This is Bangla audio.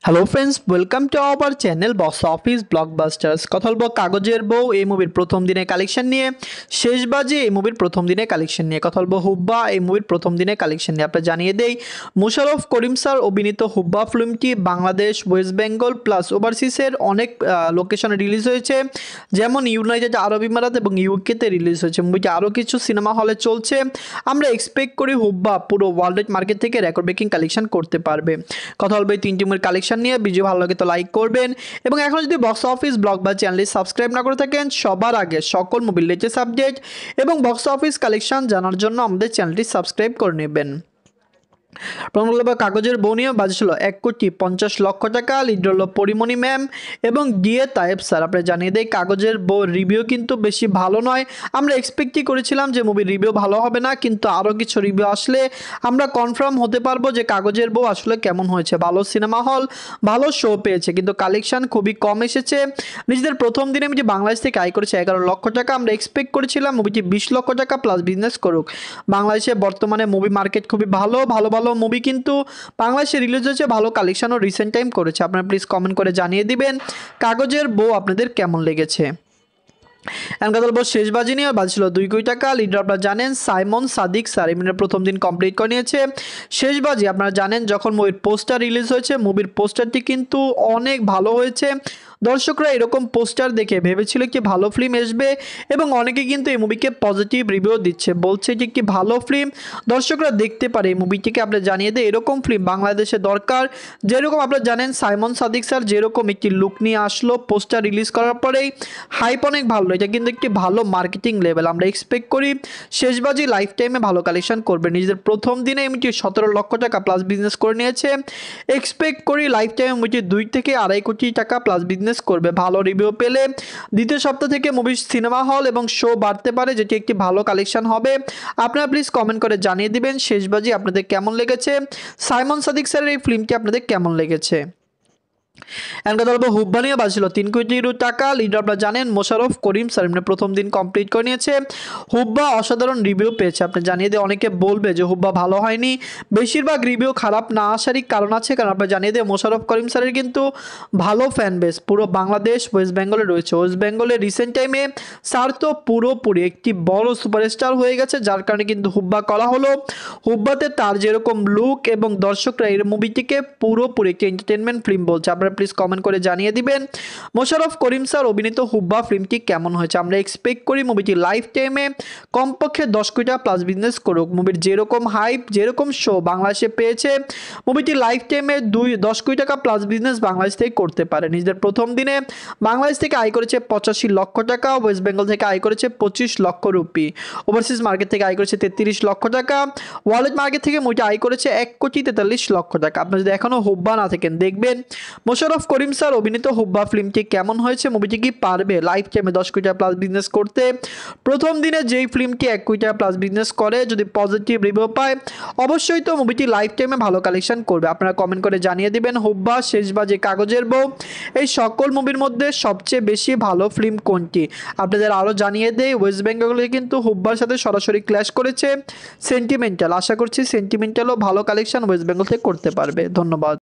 Hello friends, welcome to our channel box office blockbusters. কথা বলবো কাগজের বউ এই মুভির প্রথম দিনের কালেকশন নিয়ে, শেষ বাজি এই মুভির প্রথম দিনের কালেকশন নিয়ে, কথা বলবো হুব্বা এই মুভির প্রথম দিনের কালেকশন নিয়ে। আপনারা জানিয়ে দেই, মোশাররফ করিম স্যার অভিনীত হুব্বা ফিল্মটি বাংলাদেশ, ওয়েস্ট বেঙ্গল প্লাস ওভারসিসের অনেক লোকেশনে রিলিজ হয়েছে, যেমন ইউনাইটেড আরব ইমারাত এবং ইউকেতে রিলিজ হয়েছে। মুভিটি আরও কিছু সিনেমা হলে চলছে। আমরা এক্সপেক্ট করি হুব্বা পুরো ওয়ার্ল্ড মার্কেট থেকে রেকর্ড ব্রেকিং কালেকশন করতে পারবে। কথা বলবো এই তিনটি মুভির কালেকশন নিয়ে। ভিডিও ভালো লাগে তো লাইক করবেন, এবং এখন যদি বক্স অফিস ব্লগ বা চ্যানেলটি সাবস্ক্রাইব না করে থাকেন, সবার আগে সকল মুভির লেটেস্ট আপডেট এবং বক্স অফিস কালেকশন জানার জন্য আমাদের চ্যানেলটি সাবস্ক্রাইব করে নেবেন। কাগজের বউ নিয়ে বাজছিল 1,50,00,000 টাকা। লিড হল পরিমণি ম্যাম এবং ডিএ তায়েব স্যার। আপনারা জানিয়ে দেয় কাগজের বউ রিভিউ কিন্তু বেশি ভালো নয়। আমরা এক্সপেক্টই করেছিলাম যে মুভির রিভিউ ভালো হবে না, কিন্তু আরও কিছু রিভিউ আসলে আমরা কনফার্ম হতে পারবো যে কাগজের বউ আসলে কেমন হয়েছে। ভালো সিনেমা হল, ভালো শো পেয়েছে, কিন্তু কালেকশন খুবই কম এসেছে। নিজেদের প্রথম দিনে মুভি বাংলাদেশ থেকে আয় করেছে 11 লক্ষ টাকা। আমরা এক্সপেক্ট করেছিলাম মুভিটি 20 লক্ষ টাকা প্লাস বিজনেস করুক। বাংলাদেশে বর্তমানে মুভি মার্কেট খুবই ভালো ভালো ভালো মুভি কিন্তু বাংলাদেশে রিলিজ হয়েছে, ভালো কালেকশনও রিসেন্ট টাইম করেছে। আপনারা প্লিজ কমেন্ট করে জানিয়ে দিবেন কাগজের বউ আপনাদের কেমন লেগেছে। শেষ বাজি নিয়ে বাজছিল 2 কোটি টাকা। লিডার আপনারা জানেন সাইমন সাদিক স্যার এই প্রথম দিন কমপ্লিট করে নিয়েছে। শেষ বাজি আপনারা জানেন যখন মুভির পোস্টার রিলিজ হয়েছে, মুভির পোস্টারটি কিন্তু অনেক ভালো হয়েছে। দর্শকরা এরকম পোস্টার দেখে ভেবেছিল কি ভালো ফিল্ম আসবে, এবং অনেকে কিন্তু এই মুভিকে পজিটিভ রিভিউ দিচ্ছে, বলছে যে কি ভালো ফিল্ম, দর্শকরা দেখতে পারে এই মুভিটিকে। আপনি জানিয়ে দেয় এরকম ফিল্ম বাংলাদেশে দরকার। যেরকম আপনারা জানেন সাইমন সাদিক স্যার যেরকম একটি লুক নিয়ে আসলো পোস্টার রিলিজ করার পরেই, হাইপ অনেক ভালো, এটা কিন্তু একটি ভালো মার্কেটিং লেভেল। আমরা এক্সপেক্ট করি শেষবাজি লাইফ টাইমে ভালো কালেকশন করবে। নিজেদের প্রথম দিনে এমটি 17 লক্ষ টাকা প্লাস বিজনেস করে নিয়েছে। এক্সপেক্ট করি লাইফ টাইমে মুভিটি 2 থেকে 2.5 কোটি টাকা প্লাস বিজনেস করবে। ভালো রিভিউ পেলে দ্বিতীয় সপ্তাহ থেকে মুভির সিনেমা হল এবং শো বাড়তে পারে, যেটি একটি ভালো কালেকশন হবে। আপনারা প্লিজ কমেন্ট করে জানিয়ে দিবেন শেষবাজি আপনাদের কেমন লেগেছে, সাইমন সাদিক স্যারের এই ফিল্মটি আপনাদের কেমন লেগেছে। হুব্বা নিয়ে বাজছিল 3 কোটি টাকা। লিডার আপনারা জানেন মোশাররফ করিম স্যার প্রথম দিন কমপ্লিট করে নিয়েছে। হুব্বা অসাধারণ রিভিউ পেয়েছে। আপনি জানিয়ে দিয়ে অনেকে বলবে যে হুব্বা ভালো হয়নি, বেশিরভাগ রিভিউ খারাপ না আসারই কারণ আছে, কারণ আপনারা জানিয়ে দিয়ে মোশাররফ করিম স্যারের কিন্তু ভালো ফ্যান বেস পুরো বাংলাদেশ ওয়েস্ট বেঙ্গলে রয়েছে। ওয়েস্ট বেঙ্গলে রিসেন্ট টাইমে স্যার তো পুরোপুরি একটি বড় সুপারস্টার হয়ে গেছে, যার কারণে কিন্তু হুব্বা করা হলো। হুব্বাতে তার যেরকম লুক এবং দর্শকরা এই মুভিটিকে পুরোপুরি একটি এন্টারটেনমেন্ট ফিল্ম বলছে। আপনারা প্লিজ কমেন্ট করে জানিয়ে দিবেন মোশাররফ করিম স্যার অভিনীত হুব্বা ফিল্মটি কেমন হয়েছে। আমরা এক্সপেক্ট করি মুভিটি লাইফ টাইমে কমপক্ষে 10 কোটি টাকা প্লাস বিজনেস করুক। মুভির যেরকম হাইপ যেরকম শো বাংলাদেশে পেয়েছে, মুভিটি লাইফ টাইমে 10 কোটি টাকা প্লাস বিজনেস বাংলাদেশ থেকে করতে পারে। নিজেদের প্রথম দিনে বাংলাদেশ থেকে আয় করেছে 85 লক্ষ টাকা, ওয়েস্ট বেঙ্গল থেকে আয় করেছে 25 লক্ষ রুপি, ওভারসিজ মার্কেট থেকে আয় করেছে 33 লক্ষ টাকা, ওয়ার্ল্ড মার্কেট থেকে মুভিটি আয় করেছে 1,43 লক্ষ টাকা। আপনারা যদি এখনো হুব্বা না থাকেন দেখবেন মোশাররফ করিম স্যার অভিনীত হুব্বা ফিল্মটি কেমন হয়েছে, মুভিটি কি পারবে লাইফ টাইমে 10 কোটি টাকা প্লাস বিজনেস করতে। প্রথম দিনে যেই ফিল্মটি 1 কোটি টাকা প্লাস বিজনেস করে, যদি পজিটিভ রিভিউ পায় অবশ্যই তো মুভিটি লাইফ টাইমে ভালো কালেকশন করবে। আপনারা কমেন্ট করে জানিয়ে দিবেন হুব্বা, শেষবাজি, কাগজের বউ এই সকল মুভির মধ্যে সবচেয়ে বেশি ভালো ফিল্ম কোনটি। আপনাদের আরও জানিয়ে দেয় ওয়েস্ট বেঙ্গলে কিন্তু হুব্বার সাথে সরাসরি ক্ল্যাশ করেছে সেন্টিমেন্টাল। আশা করছি সেন্টিমেন্টালও ভালো কালেকশন ওয়েস্ট বেঙ্গল থেকে করতে পারবে। ধন্যবাদ।